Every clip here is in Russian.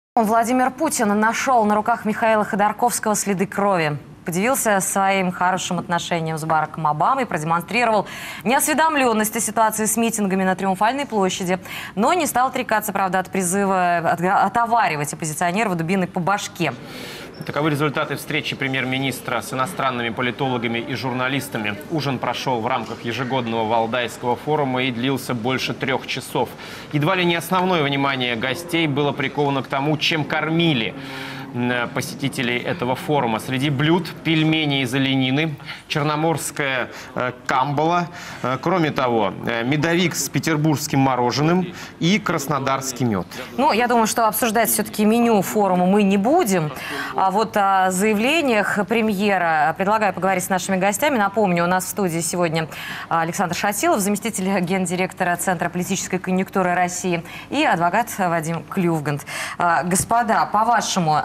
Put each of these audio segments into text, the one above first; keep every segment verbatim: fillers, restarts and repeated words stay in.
Владимир Путин нашел на руках Михаила Ходорковского следы крови. Поделился своим хорошим отношением с Бараком Обамой, продемонстрировал неосведомленность о ситуации с митингами на Триумфальной площади, но не стал отрекаться, правда, от призыва отоваривать оппозиционеров дубиной по башке. Таковы результаты встречи премьер-министра с иностранными политологами и журналистами. Ужин прошел в рамках ежегодного Валдайского форума и длился больше трех часов. Едва ли не основное внимание гостей было приковано к тому, чем кормили посетителей этого форума. Среди блюд пельмени из оленины, черноморская э, камбала, э, кроме того, э, медовик с петербургским мороженым и краснодарский мед. Ну, я думаю, что обсуждать все-таки меню форума мы не будем. А вот о заявлениях премьера предлагаю поговорить с нашими гостями. Напомню, у нас в студии сегодня Александр Шатилов, заместитель гендиректора Центра политической конъюнктуры России, и адвокат Вадим Клювгант. Господа, по-вашему,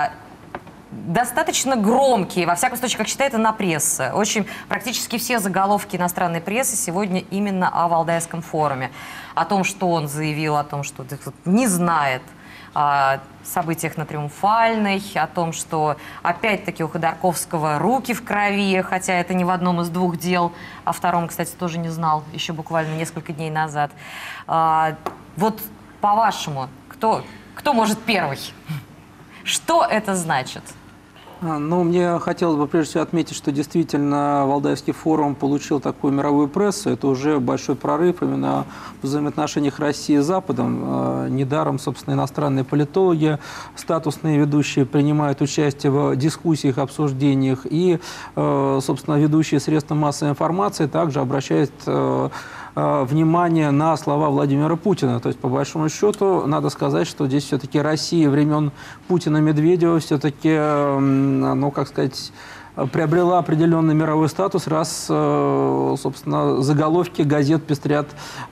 достаточно громкие, во всяком случае, как считает инопресса. Очень практически все заголовки иностранной прессы сегодня именно о Валдайском форуме. О том, что он заявил, о том, что не знает о событиях на Триумфальной, о том, что опять-таки у Ходорковского руки в крови, хотя это не в одном из двух дел, о втором, кстати, тоже не знал еще буквально несколько дней назад. Вот по-вашему, кто, кто может первый? Что это значит? Ну, мне хотелось бы прежде всего отметить, что действительно Валдайский форум получил такую мировую прессу. Это уже большой прорыв именно в взаимоотношениях России с Западом. Недаром, собственно, иностранные политологи, статусные ведущие принимают участие в дискуссиях, обсуждениях. И, собственно, ведущие средства массовой информации также обращают внимание на слова Владимира Путина. То есть, по большому счету, надо сказать, что здесь все-таки Россия времен Путина-Медведева все-таки, ну, как сказать, приобрела определенный мировой статус, раз, собственно, заголовки газет пестрят,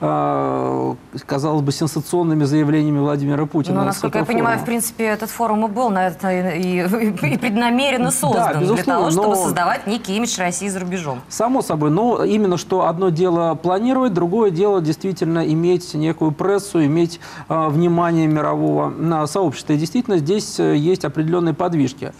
казалось бы, сенсационными заявлениями Владимира Путина. Ну, насколько я понимаю, в принципе, этот форум и был на это и, и, и преднамеренно создан, да, для того, чтобы создавать некий имидж России за рубежом. Само собой, но именно что одно дело планировать, другое дело действительно иметь некую прессу, иметь э, внимание мирового э, сообщества. И действительно здесь есть определенные подвижки.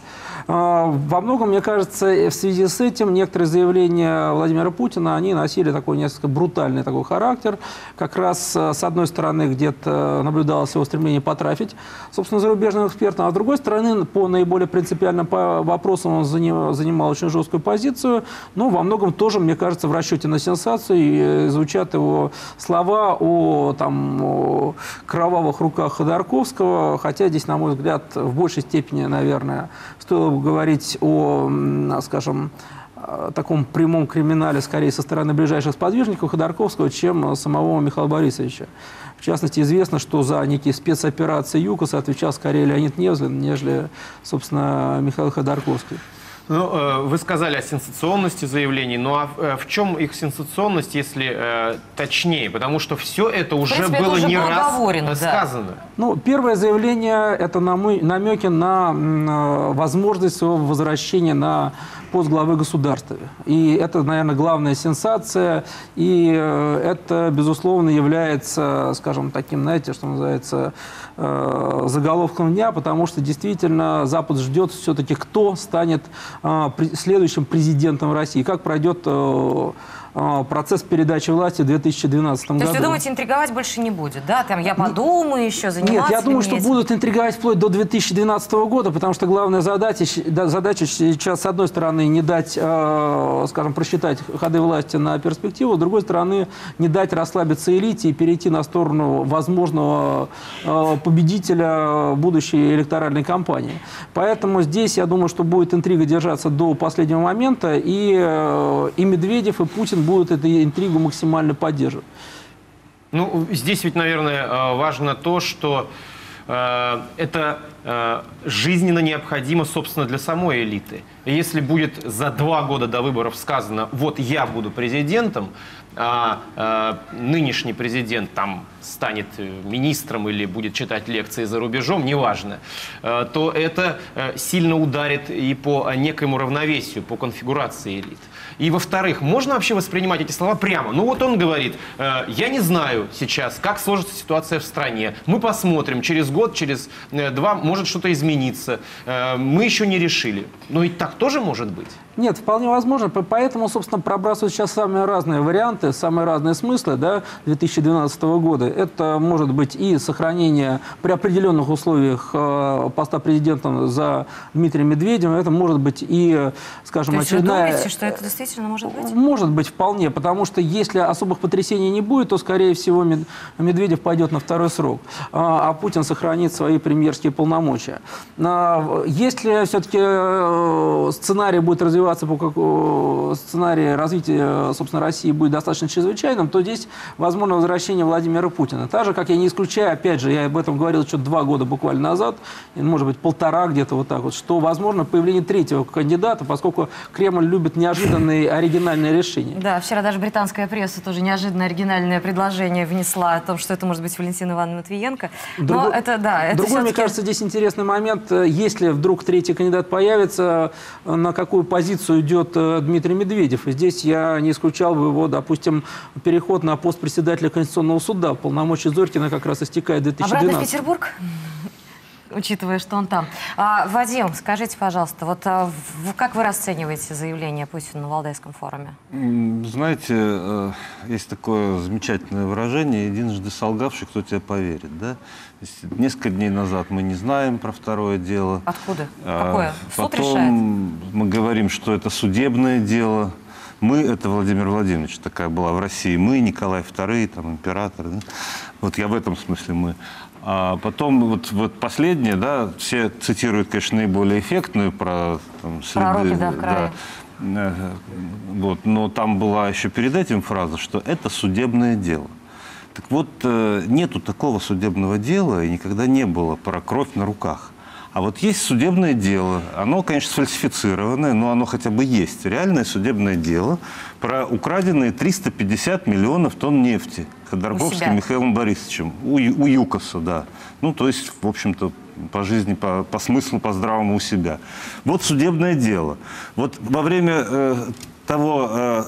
Во многом, мне кажется, в связи с этим некоторые заявления Владимира Путина, они носили такой несколько брутальный такой характер. Как раз, с одной стороны, где-то наблюдалось его стремление потрафить, собственно, зарубежным экспертам, а с другой стороны, по наиболее принципиальным вопросам он занимал, занимал очень жесткую позицию. Но во многом тоже, мне кажется, в расчете на сенсацию звучат его слова о, там, о кровавых руках Ходорковского, хотя здесь, на мой взгляд, в большей степени, наверное, стоило говорить о, скажем, таком прямом криминале, скорее, со стороны ближайших сподвижников Ходорковского, чем самого Михаила Борисовича. В частности, известно, что за некие спецоперации ЮКОС отвечал скорее Леонид Невзлин, нежели, собственно, Михаил Ходорковский. Ну, вы сказали о сенсационности заявлений, ну а в чем их сенсационность, если э, точнее? Потому что все это уже принципе, было это уже не раз сказано. Да. Ну, первое заявление – это намеки на возможность своего возвращения на пост главы государства. И это, наверное, главная сенсация. И это, безусловно, является, скажем, таким, знаете, что называется, заголовком дня, потому что действительно Запад ждет все-таки, кто станет следующим президентом России, как пройдет процесс передачи власти в две тысячи двенадцатом году. То есть вы думаете, интриговать больше не будет, да? Там я подумаю еще, заниматься. Нет, я думаю, что будут интриговать вплоть до две тысячи двенадцатого года, потому что главная задача, задача сейчас, с одной стороны, не дать, скажем, просчитать ходы власти на перспективу, с другой стороны, не дать расслабиться элите и перейти на сторону возможного победителя будущей электоральной кампании. Поэтому здесь, я думаю, что будет интрига держаться до последнего момента, и, и Медведев, и Путин будут эту интригу максимально поддерживать. Ну, здесь ведь, наверное, важно то, что э, это э, жизненно необходимо, собственно, для самой элиты. И если будет за два года до выборов сказано, вот я буду президентом, а, а нынешний президент там станет министром или будет читать лекции за рубежом, неважно, то это сильно ударит и по некоему равновесию, по конфигурации элит. И, во-вторых, можно вообще воспринимать эти слова прямо? Ну вот он говорит, э, я не знаю сейчас, как сложится ситуация в стране. Мы посмотрим, через год, через э, два может что-то измениться. Э, мы еще не решили. Но и так тоже может быть? Нет, вполне возможно. Поэтому, собственно, пробрасывают сейчас самые разные варианты, самые разные смыслы, да, две тысячи двенадцатого года. Это может быть и сохранение при определенных условиях э, поста президентом за Дмитрием Медведевым. Это может быть и, скажем, То есть очередная... вы думаете, что это действительно может быть? Может быть, вполне. Потому что если особых потрясений не будет, то, скорее всего, Медведев пойдет на второй срок, а Путин сохранит свои премьерские полномочия. Если все-таки сценарий будет развиваться по сценарию развития, собственно, России будет достаточно чрезвычайным, то здесь возможно возвращение Владимира Путина. Так же, как я не исключаю, опять же, я об этом говорил еще два года буквально назад, может быть, полтора где-то вот так вот, что возможно появление третьего кандидата, поскольку Кремль любит неожиданные оригинальные решения. Да, вчера даже британская пресса тоже неожиданно оригинальное предложение внесла о том, что это может быть Валентина Ивановна Матвиенко. Но Друг... это, да, это Другой, мне кажется, здесь интересный момент. Если вдруг третий кандидат появится, на какую позицию идет Дмитрий Медведев. И здесь я не исключал бы его, допустим, переход на пост председателя Конституционного суда. Полномочия Зорькина как раз истекает в две тысячи двенадцатом. Обратно в Петербург? Учитывая, что он там. А, Вадим, скажите, пожалуйста, вот а, в, как вы расцениваете заявление Путина на Валдайском форуме? Знаете, есть такое замечательное выражение: единожды солгавший, кто тебе поверит, да? Несколько дней назад мы не знаем про второе дело. Откуда? Какое? Суд Потом решает? Мы говорим, что это судебное дело. Мы, это Владимир Владимирович, такая была в России. Мы, Николай второй, там, император. Да? Вот я в этом смысле мы. А потом вот, вот последнее, да, все цитируют, конечно, наиболее эффектную про там, следы. Пророки, да, в крае. Да, вот, но там была еще перед этим фраза, что это судебное дело. Так вот, нету такого судебного дела, и никогда не было про кровь на руках. А вот есть судебное дело, оно, конечно, сфальсифицированное, но оно хотя бы есть. Реальное судебное дело про украденные триста пятьдесят миллионов тонн нефти Ходорковским Михаилом Борисовичем. У, у ЮКОСа, да. Ну, то есть, в общем-то, по жизни, по, по смыслу, по здравому у себя. Вот судебное дело. Вот во время э, того э,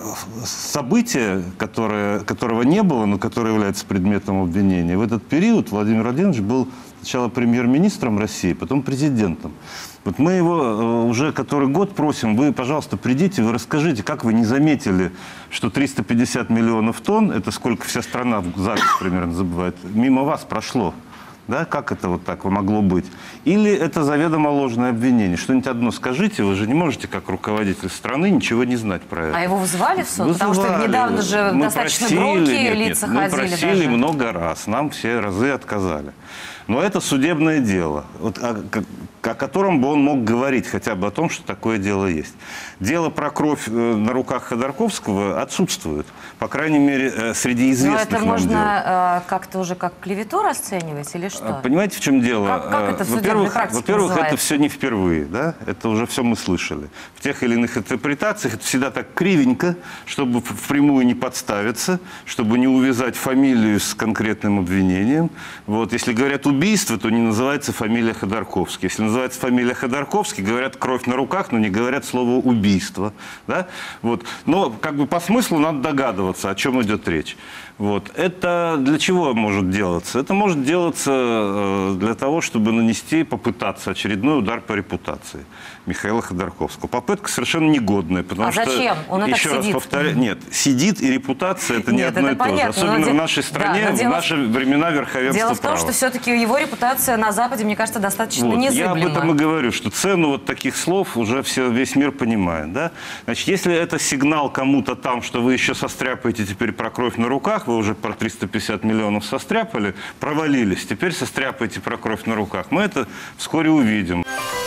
события, которое, которого не было, но которое является предметом обвинения, в этот период Владимир Владимирович был сначала премьер-министром России, потом президентом. Вот мы его э, уже который год просим, вы, пожалуйста, придите, вы расскажите, как вы не заметили, что триста пятьдесят миллионов тонн, это сколько вся страна за год примерно забывает, мимо вас прошло. Да? Как это вот так могло быть? Или это заведомо ложное обвинение? Что-нибудь одно скажите, вы же не можете, как руководитель страны, ничего не знать про это. А его вызывали в суд? Вызывали. Потому что недавно же мы достаточно просили, громкие нет, лица нет, ходили. Мы просили даже. много раз, нам все разы отказали. Но это судебное дело, вот, о, о котором бы он мог говорить хотя бы о том, что такое дело есть. Дело про кровь на руках Ходорковского отсутствует. По крайней мере, среди известных. Но это нам можно э, как-то уже как клевету расценивать или что? Понимаете, в чем дело? Как, как это в во-первых, практике во-первых, это называется? все не впервые, да? Это уже все мы слышали. В тех или иных интерпретациях это всегда так кривенько, чтобы впрямую не подставиться, чтобы не увязать фамилию с конкретным обвинением. Вот. Если говорят убийство, то не называется фамилия Ходорковский. Если называется фамилия Ходорковский, говорят кровь на руках, но не говорят слово убийство. Да? Вот. Но как бы по смыслу надо догадываться, о чем идет речь. Вот. Это для чего может делаться? Это может делаться для того, чтобы нанести, попытаться очередной удар по репутации Михаила Ходорковского. Попытка совершенно негодная. Потому а что, зачем? Он и еще так раз сидит. повторяю, нет, сидит и репутация это не Нет, одно это и то же. понятно, Особенно но в нашей стране, да, в дело... наши времена верховенства Дело в том, права. что все-таки его репутация на Западе, мне кажется, достаточно Вот. незыблема. Я об этом и говорю, что цену вот таких слов уже все, весь мир понимает. Да? Значит, если это сигнал кому-то там, что вы еще состряпаете теперь про кровь на руках, вы уже про триста пятьдесят миллионов состряпали, провалились, теперь состряпаете про кровь на руках, мы это вскоре увидим.